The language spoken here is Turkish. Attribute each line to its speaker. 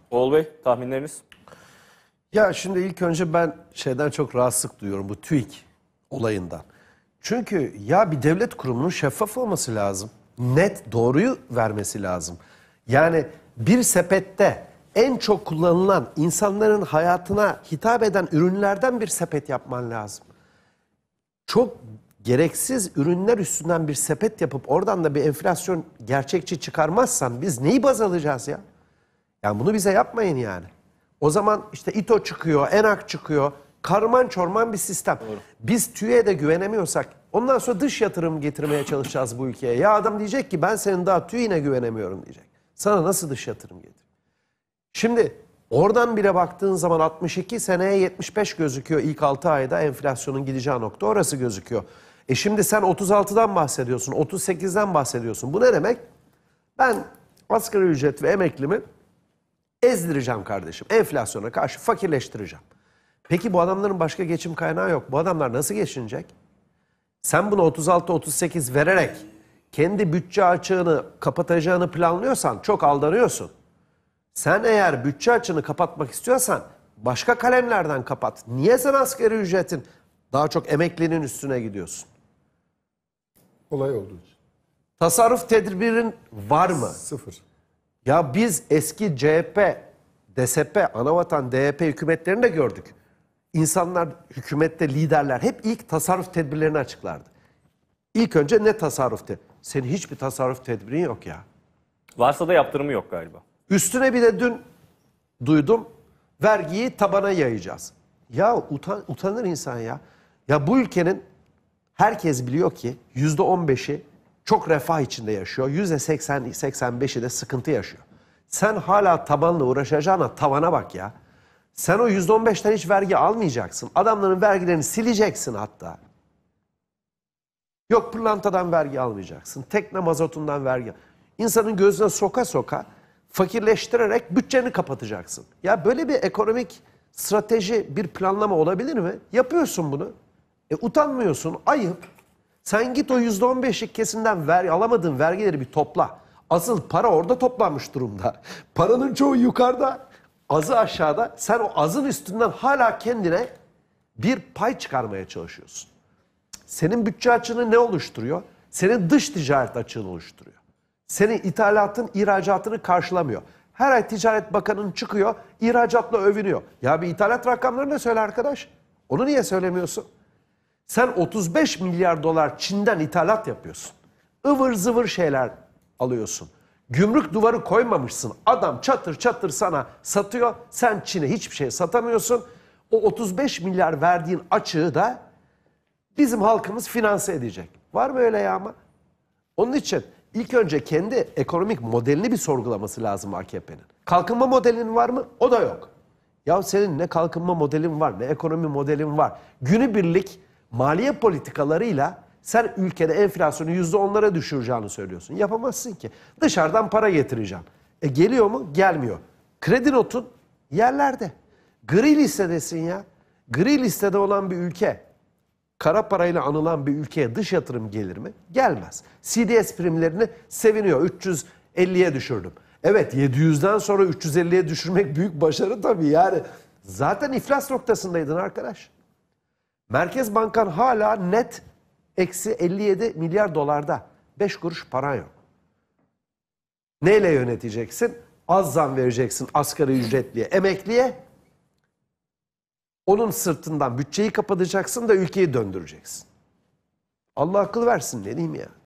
Speaker 1: Oğul Bey, tahminleriniz?
Speaker 2: Ya şimdi ilk önce ben şeyden çok rahatsızlık duyuyorum, bu TÜİK olayından. Çünkü ya bir devlet kurumunun şeffaf olması lazım. Net, doğruyu vermesi lazım. Yani bir sepette en çok kullanılan, insanların hayatına hitap eden ürünlerden bir sepet yapman lazım. Çok gereksiz ürünler üstünden bir sepet yapıp oradan da bir enflasyon gerçekçi çıkarmazsan biz neyi baz alacağız ya? Yani bunu bize yapmayın yani. O zaman işte İTO çıkıyor, ENAK çıkıyor. Karman çorman bir sistem.
Speaker 1: Doğru.
Speaker 2: Biz TÜİ'ye de güvenemiyorsak ondan sonra dış yatırım getirmeye çalışacağız bu ülkeye. Ya adam diyecek ki ben senin daha TÜİ'ne güvenemiyorum diyecek. Sana nasıl dış yatırım getir? Şimdi oradan bile baktığın zaman 62 seneye 75 gözüküyor ilk 6 ayda enflasyonun gideceği nokta orası gözüküyor. Şimdi sen 36'dan bahsediyorsun, 38'den bahsediyorsun. Bu ne demek? Ben asgari ücret ve emeklimi ezdireceğim kardeşim. Enflasyona karşı fakirleştireceğim. Peki bu adamların başka geçim kaynağı yok. Bu adamlar nasıl geçinecek? Sen bunu 36-38 vererek kendi bütçe açığını kapatacağını planlıyorsan çok aldanıyorsun. Sen eğer bütçe açığını kapatmak istiyorsan başka kalemlerden kapat. Niye sen asgari ücretin daha çok emeklinin üstüne gidiyorsun?
Speaker 3: Olay olduğu için.
Speaker 2: Tasarruf tedbirin var mı?
Speaker 3: Sıfır.
Speaker 2: Ya biz eski CHP, DSP, Anavatan, DYP hükümetlerini de gördük. İnsanlar, hükümette liderler hep ilk tasarruf tedbirlerini açıklardı. İlk önce ne tasarruf tedbiri? Senin hiçbir tasarruf tedbirin yok ya.
Speaker 1: Varsa da yaptırımı yok galiba.
Speaker 2: Üstüne bir de dün duydum, vergiyi tabana yayacağız. Ya utanır insan ya. Ya bu ülkenin herkes biliyor ki %15'i çok refah içinde yaşıyor. %80-85'i de sıkıntı yaşıyor. Sen hala tabanla uğraşacağına tavana bak ya. Sen o %15'ten hiç vergi almayacaksın. Adamların vergilerini sileceksin hatta. Yok pırlantadan vergi almayacaksın. Tekne mazotundan vergi. İnsanın gözüne soka soka fakirleştirerek bütçeni kapatacaksın. Ya böyle bir ekonomik strateji, bir planlama olabilir mi? Yapıyorsun bunu. Utanmıyorsun, ayıp. Sen git o %15'lik kesimden alamadığın vergileri bir topla. Asıl para orada toplanmış durumda. Paranın çoğu yukarıda, azı aşağıda. Sen o azın üstünden hala kendine bir pay çıkarmaya çalışıyorsun. Senin bütçe açığını ne oluşturuyor? Senin dış ticaret açığını oluşturuyor. Senin ithalatın ihracatını karşılamıyor. Her ay Ticaret Bakanı'nın çıkıyor, ihracatla övünüyor. Ya bir ithalat rakamlarını da söyle arkadaş. Onu niye söylemiyorsun? Sen 35 milyar dolar Çin'den ithalat yapıyorsun. Ivır zıvır şeyler alıyorsun. Gümrük duvarı koymamışsın. Adam çatır çatır sana satıyor. Sen Çin'e hiçbir şey satamıyorsun. O 35 milyar verdiğin açığı da bizim halkımız finanse edecek. Var mı öyle ya ama? Onun için ilk önce kendi ekonomik modelini bir sorgulaması lazım AKP'nin. Kalkınma modelin var mı? O da yok. Ya senin ne kalkınma modelin var, ne ekonomi modelin var. Günübirlik maliye politikalarıyla sen ülkede enflasyonu %10'lara düşüreceğini söylüyorsun. Yapamazsın ki. Dışarıdan para getireceğim. Geliyor mu? Gelmiyor. Kredi notun yerlerde. Gri listedesin ya. Gri listede olan bir ülke, kara parayla anılan bir ülkeye dış yatırım gelir mi? Gelmez. CDS primlerini seviniyor. 350'ye düşürdüm. Evet 700'den sonra 350'ye düşürmek büyük başarı tabii yani. Zaten iflas noktasındaydın arkadaş. Merkez Bankan hala net eksi 57 milyar dolarda. 5 kuruş paran yok. Neyle yöneteceksin? Az zam vereceksin asgari ücretliye, emekliye. Onun sırtından bütçeyi kapatacaksın da ülkeyi döndüreceksin. Allah akıl versin ne diyeyim ya.